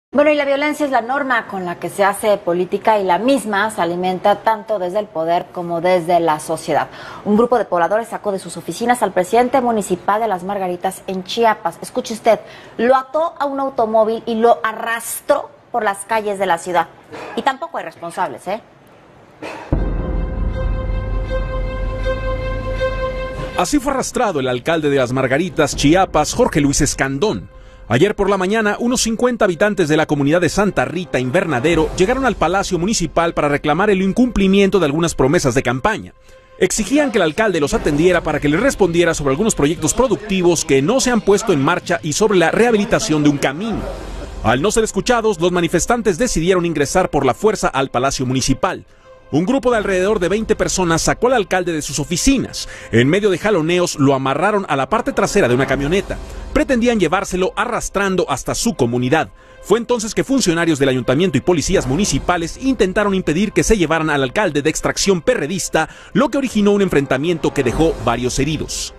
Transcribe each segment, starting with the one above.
Bueno, y la violencia es la norma con la que se hace política y la misma se alimenta tanto desde el poder como desde la sociedad. Un grupo de pobladores sacó de sus oficinas al presidente municipal de Las Margaritas en Chiapas. Escuche usted, lo ató a un automóvil y lo arrastró por las calles de la ciudad. Y tampoco hay responsables, ¿eh? Así fue arrastrado el alcalde de Las Margaritas, Chiapas, Jorge Luis Escandón. Ayer por la mañana, unos 50 habitantes de la comunidad de Santa Rita, Invernadero, llegaron al Palacio Municipal para reclamar el incumplimiento de algunas promesas de campaña. Exigían que el alcalde los atendiera para que les respondiera sobre algunos proyectos productivos que no se han puesto en marcha y sobre la rehabilitación de un camino. Al no ser escuchados, los manifestantes decidieron ingresar por la fuerza al Palacio Municipal. Un grupo de alrededor de 20 personas sacó al alcalde de sus oficinas. En medio de jaloneos, lo amarraron a la parte trasera de una camioneta. Pretendían llevárselo arrastrando hasta su comunidad. Fue entonces que funcionarios del ayuntamiento y policías municipales intentaron impedir que se llevaran al alcalde de extracción perredista, lo que originó un enfrentamiento que dejó varios heridos.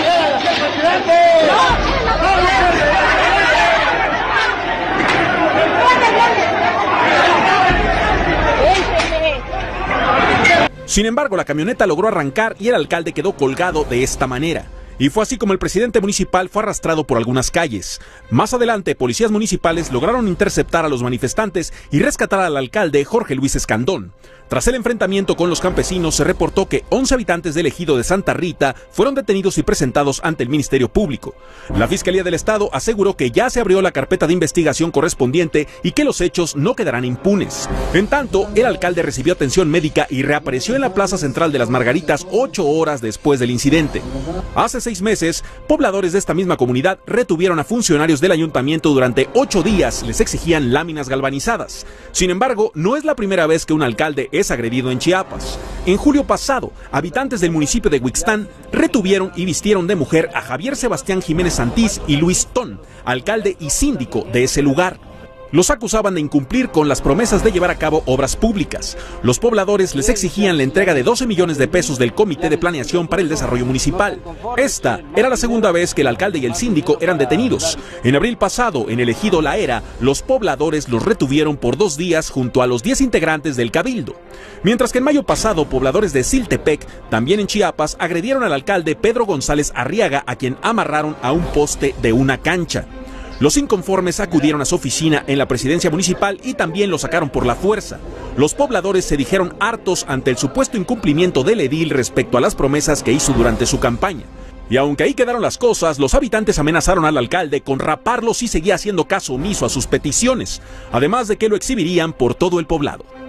Sin embargo, la camioneta logró arrancar y el alcalde quedó colgado de esta manera. Y fue así como el presidente municipal fue arrastrado por algunas calles. Más adelante, policías municipales lograron interceptar a los manifestantes y rescatar al alcalde Jorge Luis Escandón. Tras el enfrentamiento con los campesinos, se reportó que 11 habitantes del ejido de Santa Rita fueron detenidos y presentados ante el Ministerio Público. La Fiscalía del Estado aseguró que ya se abrió la carpeta de investigación correspondiente y que los hechos no quedarán impunes. En tanto, el alcalde recibió atención médica y reapareció en la plaza central de Las Margaritas 8 horas después del incidente. Hace 6 meses, pobladores de esta misma comunidad retuvieron a funcionarios del ayuntamiento durante 8 días, les exigían láminas galvanizadas. Sin embargo, no es la primera vez que un alcalde es agredido en Chiapas. En julio pasado, habitantes del municipio de Huixtán retuvieron y vistieron de mujer a Javier Sebastián Jiménez Santís y Luis Ton, alcalde y síndico de ese lugar. Los acusaban de incumplir con las promesas de llevar a cabo obras públicas. Los pobladores les exigían la entrega de 12 millones de pesos del Comité de Planeación para el Desarrollo Municipal. Esta era la segunda vez que el alcalde y el síndico eran detenidos. En abril pasado, en el ejido La Era, los pobladores los retuvieron por 2 días junto a los 10 integrantes del Cabildo. Mientras que en mayo pasado, pobladores de Siltepec, también en Chiapas, agredieron al alcalde Pedro González Arriaga, a quien amarraron a un poste de una cancha. Los inconformes acudieron a su oficina en la presidencia municipal y también lo sacaron por la fuerza. Los pobladores se dijeron hartos ante el supuesto incumplimiento del edil respecto a las promesas que hizo durante su campaña. Y aunque ahí quedaron las cosas, los habitantes amenazaron al alcalde con raparlo si seguía haciendo caso omiso a sus peticiones, además de que lo exhibirían por todo el poblado.